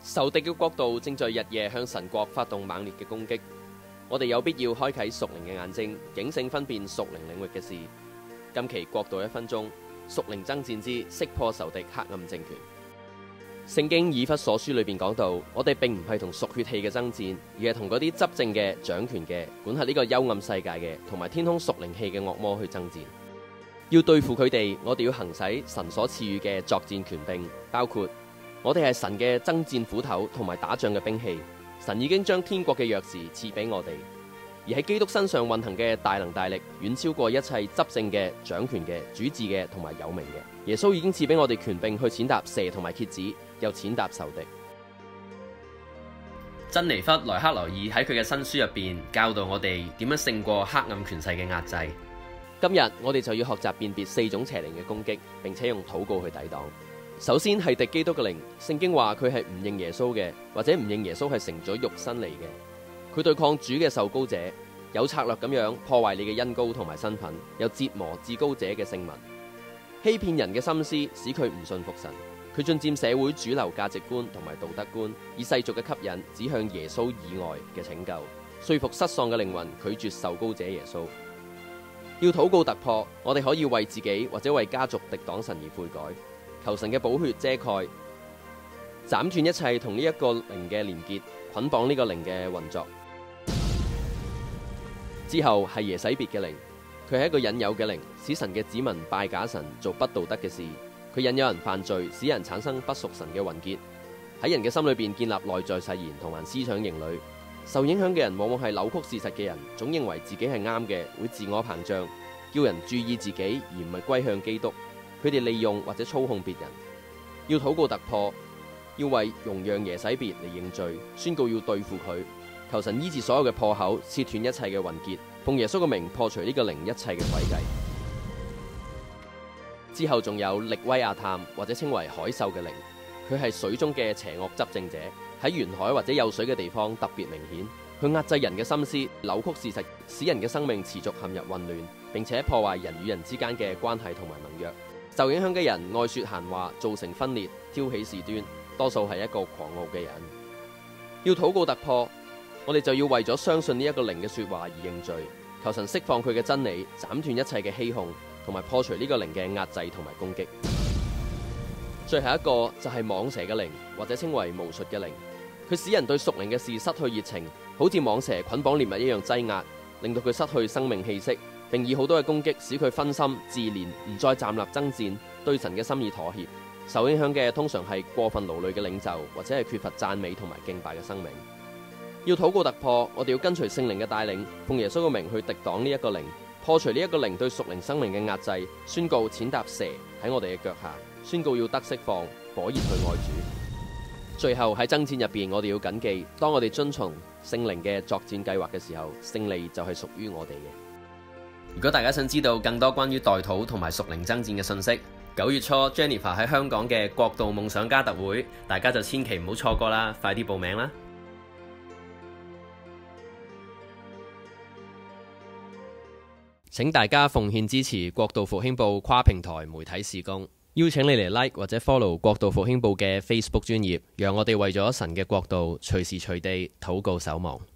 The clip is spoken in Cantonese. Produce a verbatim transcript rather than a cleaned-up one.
仇敵嘅國度正在日夜向神國發動猛烈嘅攻擊，我哋有必要開啟屬靈嘅眼睛，警醒分辨屬靈領域嘅事。今期國度一分鐘，屬靈爭戰之識破仇敵黑暗政權。聖經以弗所書裏邊講到，我哋並唔係同屬血氣嘅爭戰，而係同嗰啲執政嘅、掌權嘅、管轄呢個幽暗世界嘅，同埋天空屬靈氣嘅惡魔去爭戰。要對付佢哋，我哋要行使神所賜予嘅作戰權柄，包括我哋係神嘅爭戰斧頭同埋打仗嘅兵器。神已經將天國嘅鑰匙賜俾我哋，而喺基督身上運行嘅大能大力，遠超過一切執政嘅、掌權嘅、主治嘅同埋有名嘅。耶穌已經賜俾我哋權柄去踐踏蛇同埋蠍子，又踐踏仇敵。珍妮弗·萊克羅爾喺佢嘅新書入邊教導我哋點樣勝過黑暗權勢嘅壓制。今日我哋就要學習辨別四種邪靈嘅攻擊，並且用禱告去抵擋。首先係敵基督嘅靈，聖經話佢係唔認耶穌嘅，或者唔認耶穌係成咗肉身嚟嘅。佢對抗主嘅受膏者，有策略咁樣破壞你嘅恩膏同埋身份，又折磨至高者嘅聖民，欺騙人嘅心思，使佢唔信服神。佢進佔社會主流價值觀同埋道德觀，以世俗嘅吸引指向耶穌以外嘅拯救，說服失喪嘅靈魂拒絕受膏者耶穌。要禱告突破，我哋可以為自己或者為家族敵擋神而悔改，求神嘅寶血遮蓋，斬斷一切同呢一個靈嘅連結，捆綁呢個靈嘅運作。之後係耶洗別嘅靈，佢係一個引誘嘅靈，使神嘅子民拜假神，做不道德嘅事。佢引誘人犯罪，使人產生不屬神嘅魂結，喺人嘅心裏邊建立內在誓言同埋思想營壘。受影響嘅人往往係扭曲事實嘅人，總認為自己係啱嘅，會自我膨脹，叫人注意自己而唔係歸向基督。佢哋利用或者操控別人。要禱告突破，要為容讓耶洗別嚟認罪，宣告要對付佢，求神醫治所有嘅破口，切斷一切嘅魂結，奉耶穌嘅名破除呢個靈一切嘅詭計。之後仲有力威亞探，或者稱為海獸嘅靈，佢係水中嘅邪惡執政者，喺沿海或者有水嘅地方特別明顯。佢壓制人嘅心思，扭曲事實，使人嘅生命持續陷入混亂，並且破壞人與人之間嘅關係同埋盟約。受影響嘅人愛說閒話，造成分裂，挑起事端，多數係一個狂傲嘅人。要禱告突破，我哋就要為咗相信呢一個靈嘅說話而認罪，求神釋放佢嘅真理，斬斷一切嘅欺哄，同埋破除呢個靈嘅壓制同埋攻擊。最後一個就係蟒蛇嘅靈，或者稱為巫術嘅靈，佢使人對屬靈嘅事失去熱情，好似蟒蛇捆綁獵物一樣擠壓，令到佢失去生命氣息，並以好多嘅攻擊使佢分心自憐，唔再站立爭戰，對神嘅心意妥協。受影響嘅通常係過分勞累嘅領袖，或者係缺乏讚美同埋敬拜嘅生命。要禱告突破，我哋要跟隨聖靈嘅帶領，奉耶穌嘅名去敵擋呢一個靈，破除呢一個靈對屬靈生命嘅壓制，宣告踐踏蛇喺我哋嘅腳下，宣告要得釋放，火熱去愛主。最後喺爭戰入邊，我哋要謹記，當我哋遵從聖靈嘅作戰計劃嘅時候，勝利就係屬於我哋嘅。如果大家想知道更多關於代禱同埋屬靈爭戰嘅信息，九月初 Jennifer 喺香港嘅國度夢想家特會，大家就千祈唔好錯過啦，快啲報名啦！請大家奉獻支持國度復興報跨平台媒體事工，邀請你嚟 like 或者 follow 國度復興報嘅 Facebook 專頁，讓我哋為咗神嘅國度隨時隨地禱告守望。